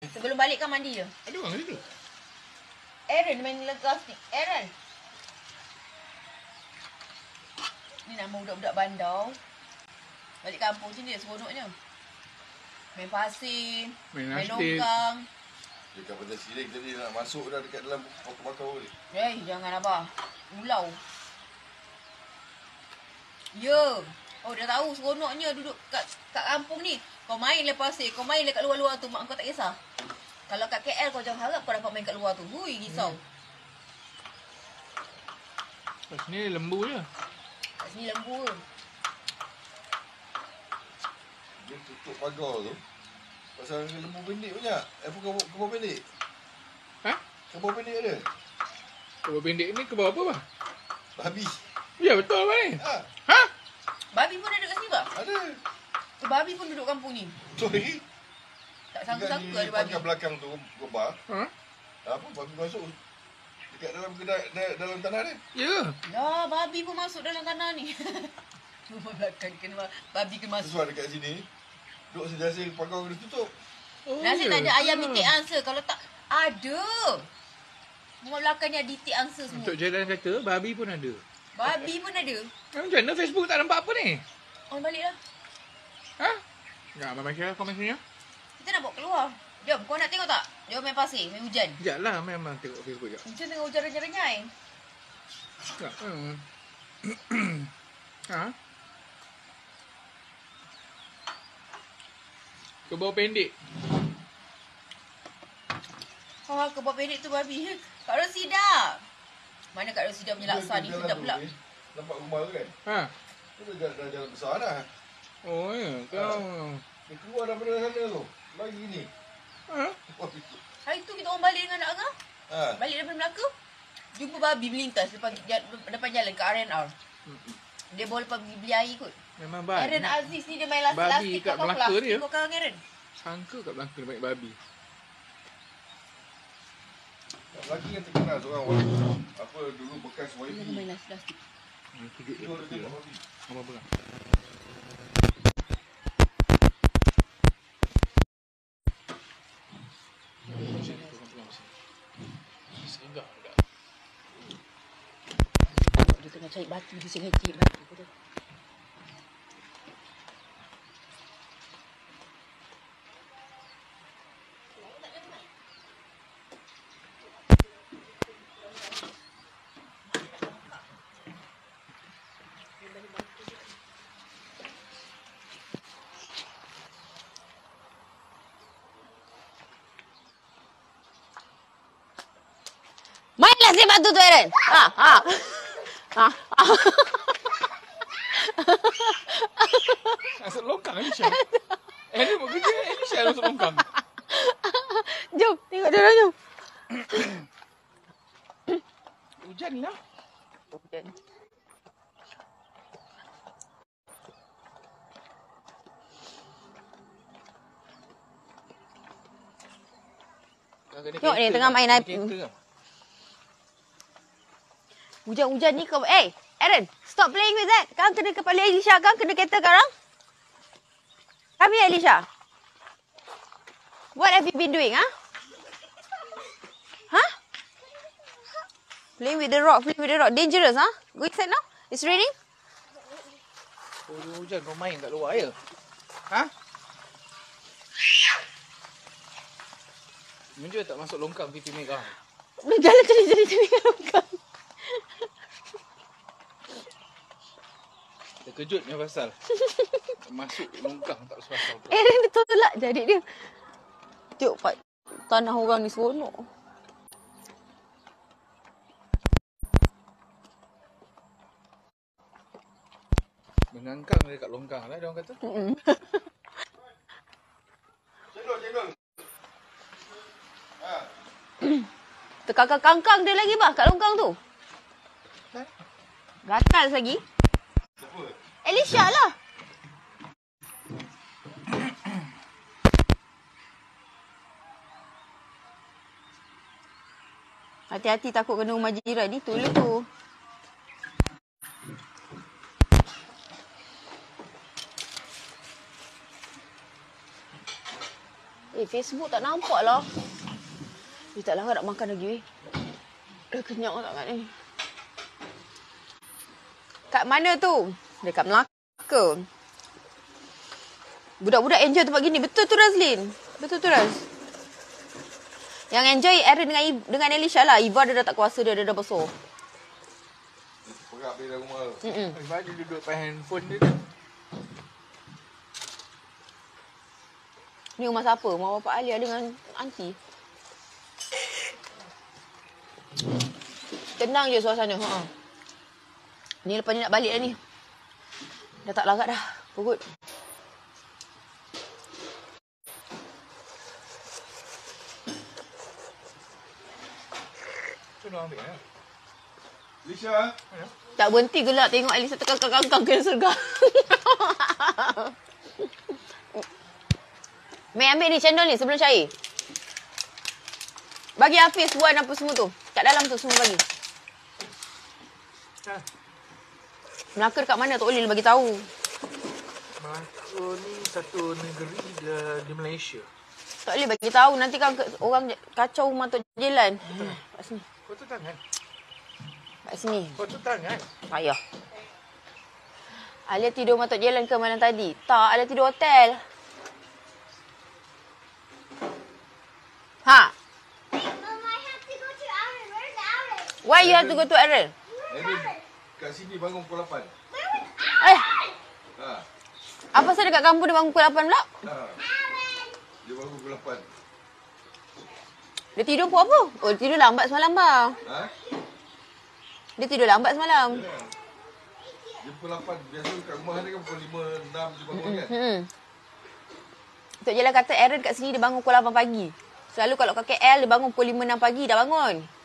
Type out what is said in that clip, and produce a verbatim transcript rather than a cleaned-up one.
Sebelum balik kan mandi je. Ada orang situ. Aaron main plastik. Aaron. Ni nama budak-budak bandar. Balik kampung sini dia seronoknya. Main pasir, Main main nasib. longkang. Dekat pasal siling tadi nak masuk dah dekat dalam bakau-bakau ni. Eh, jangan abah. Ulau. Ya. Oh, dah tahu seronoknya duduk kat kat kampung ni. Kau main lepas pasir, kau main dekat luar-luar tu, mak kau tak kisah. Kalau kat K L kau jangan harap kau dapat main kat luar tu. Hui, risau. Hmm. Kat sini lembu je. Kat sini lembu ke? Dia tutup pagar tu. Pasal lembu pendek banyak. Eh, bukan kebau pendek. Ha? Kebau pendek ada. Kebau pendek ni kebau apa, bang? Babi. Ya, betul, bang ni. Ha, Ha? Babi pun ada kat sini, bah? ada. Eh, babi pun duduk kampung ni. Betul lagi. Tak sangka-sangka ada babi. Pagar belakang tu, gebar. Ha? Apa, babi masuk dekat dalam kedai, da- dalam tanah dia. Ya. Dah, babi pun masuk dalam tanah ni. Rumah belakang kena babi kena masuk. Sesuai dekat sini. Duduk sejasa pagar dia tutup. Oh, Nasib tak ada ke? ayam itik answer. Kalau tak, ada. Rumah belakang ni ada itik answer semua. Untuk jalan kata, babi pun ada. Babi pun ada. Eh, macam mana Facebook tak nampak apa ni? On baliklah. Ha? Ya, Abang Masyarakat komen sini ya. Kita nak bawa keluar. Jom, kau nak tengok tak? Jom main pasir, main hujan. Sekejap lah, memang tengok Facebook sekejap. Hujan tengah hujan renyai-renyai. Sekejap. Hmm. Ha? Kebau pendek. Oh, kebab pendek tu babi. Kak Rosida. Mana Kak Rosida punya laksa ni? Jalan Sedap tu pula. ni, nampak rumah tu kan? Ha? Itu dah, dah jalan besar dah. Oh ya, kau. Dia keluar daripada sana tu. Lagi ni. Ha? Hari tu kita orang balik dengan anak Angah. Ha. Balik daripada Melaka. Jumpa babi melintas depan, depan jalan ke R and R. Dia bawa lepas pergi beli air kot. Memang Aaron baik. Aziz ni dia main lastik Babi lastik kat kau Melaka plastik dia. kau karang Aaron. Sangka kat belakang banyak babi. Lagi yang terkenal seorang orang. Apa dulu bekas Y Dia P. main lastik lastik. Ini tunjuk Itu dia. ada tengok babi. Apa pegang? Dia tengah cari batu, dia tengah cari batu. Kau tahu? Mainlah si batu tu Aaron. Ha, ha. Ha. ha. Masuk longkang Elisha. Eh, dia buat kerja Elisha masuk longkang. Jom, tengok dia jom. Hujan lah. Hujan. Tengok ni, tengah main air. Hujan-hujan ni kau... Eh, Aaron, stop playing with that. Kau kena kepala Elisha, kau kena kereta sekarang. Come here, Elisha. What have you been doing, huh? Huh? Playing with the rock, playing with the rock. Dangerous, huh? Go inside now. It's raining. Oh, hujan kau main kat luar ya? Ha? Menjua tak masuk longkang pipi merah. Jalan cari-cari-cari kat longkang. Terkejut ni pasal. Masuk longkang tak sepasal tu. Aaron dia tolak jadi dia. Tengok Pak, tanah orang ni seronok. Mengangkang dekat longkang lah dia orang kata. Mm-mm. Cendol, cendol. Ha. Terkakar kangkang dia lagi bah kat longkang tu. Ha? Gatal lagi. Siapa? Elisha lah. Hati-hati takut kena rumah jiran ni. Tolong tu. Eh, Facebook tak nampak lah. Dia tak lah nak makan lagi weh. Dah kenyang sangat ni. Kat mana tu? Dekat Melaka. Budak-budak enjoy tempat gini. Betul tu Razlin? Betul tu Raz? Yang enjoy Aaron dengan dengan Elisha lah. Iva dia dah tak kuasa dia. Dia dah besar. Perak pergi dalam rumah tu. Mm-mm. Sebab dia duduk pada handphone dia. Ni rumah siapa? Rumah bapak Alia dengan aunty. Tenang je suasana. Ha. Ni lepas ni nak balik dah ni. Dah tak larat dah. Perut. Tu nak ambil lah. Lisha. Tak berhenti gelak tengok Alisa terkangkang-kangkang ke surga. Mai ambil ni cendol ni sebelum cair. Bagi Hafiz Wan apa semua tu. Kat dalam tu semua bagi. Ha. Melaka dekat mana tak boleh bagi tahu. Melaka ni satu negeri di, di Malaysia. Tak boleh bagi tahu nanti kan orang kacau rumah Tok Jelan. Hmm. Kat sini. Kau tu tangan. Kat sini. Kau tu tangan. Payah. Alia tidur rumah Tok Jelan ke malam tadi? Tak, Alia tidur hotel. Ha. Mom, I have to go to Aaron. Where's Aaron? Why you have to go to Aaron? Aaron kat sini bangun pukul lapan. Where was Eh, Ha. apa pasal dekat kampung dia bangun pukul lapan pula? Ha. Aaron? Dia bangun pukul lapan. Dia tidur pukul apa? Oh, dia tidur lambat semalam bang. Ha? Dia tidur lambat semalam. Dia pukul lapan. Biasa kat rumah dia kan pukul lima, enam dia bangun kan. Hmm. Tok Jelan kata Aaron kat sini dia bangun pukul lapan pagi. Selalu kalau kat K L dia bangun pukul lima enam pagi dah bangun.